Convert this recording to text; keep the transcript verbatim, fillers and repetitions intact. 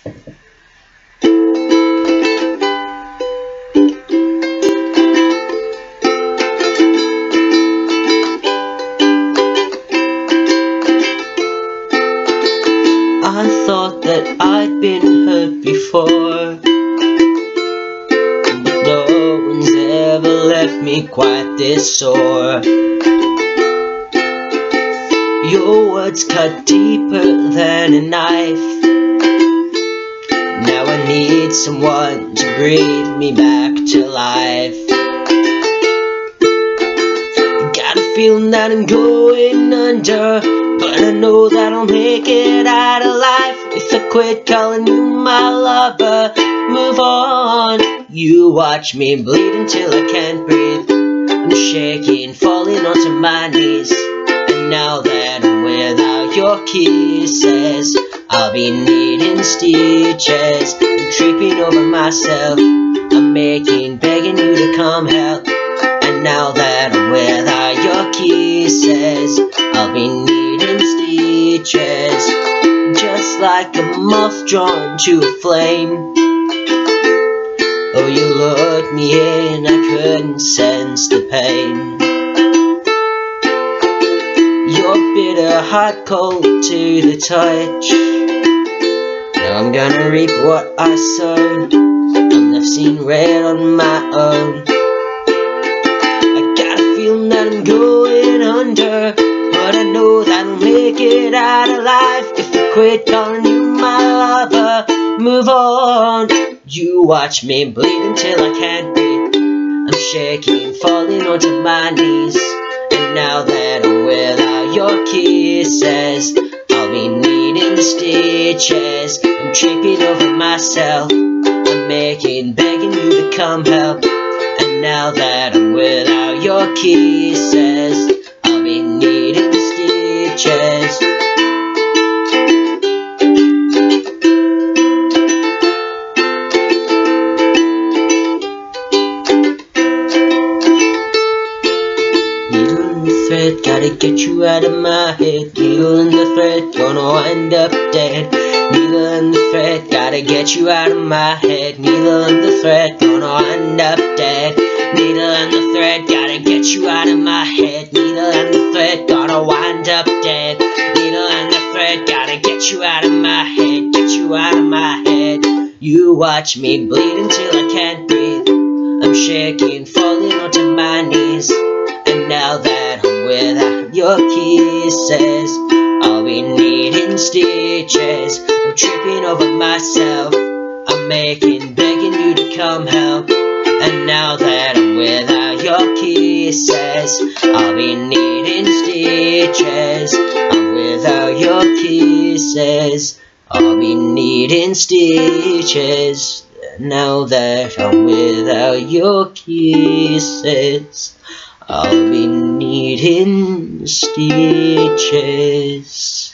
I thought that I'd been hurt before, but no one's ever left me quite this sore. Your words cut deeper than a knife. Now I need someone to breathe me back to life. Got a feeling that I'm going under, but I know that I'll make it out alive if I quit calling you my lover. Move on. You watch me bleed until I can't breathe. I'm shaking, falling onto my knees. And now that I'm without your kisses, I'll be needing stitches. I'm tripping over myself. I'm making, begging you to come help. And now that I'm without your kisses, I'll be needing stitches. Just like a moth drawn to a flame. Oh, you looked me in, I couldn't sense the pain. Your bitter heart cold to the touch. Now I'm gonna reap what I sowed. I'm left seeing red on my own. I got a feeling that I'm going under, but I know that I'll make it out alive if I quit calling you my lover. Move on. You watch me bleed until I can't breathe. I'm shaking, falling onto my knees. And now that I'm without your kisses, I'll be needing stitches. I'm tripping over myself. I'm making, begging you to come help. And now that I'm without your kisses, I'll be needing stitches. Thread, gotta get you out of my head. Needle in the thread, gonna wind up dead. Needle in the thread, gotta get you out of my head. Needle in the thread, gonna wind up dead. Needle in the thread, gotta get you out of my head. Needle in the thread, gonna wind up dead. Needle in the thread, gotta get you out of my head. Get you out of my head. You watch me bleed until I can't breathe. I'm shaking, falling onto my knees. And now that I'm without your kisses, I'll be needing stitches. I'm tripping over myself. I'm making, begging you to come help. And now that I'm without your kisses, I'll be needing stitches. I'm without your kisses, I'll be needing stitches. Now that I'm without your kisses, I'll be needing stitches.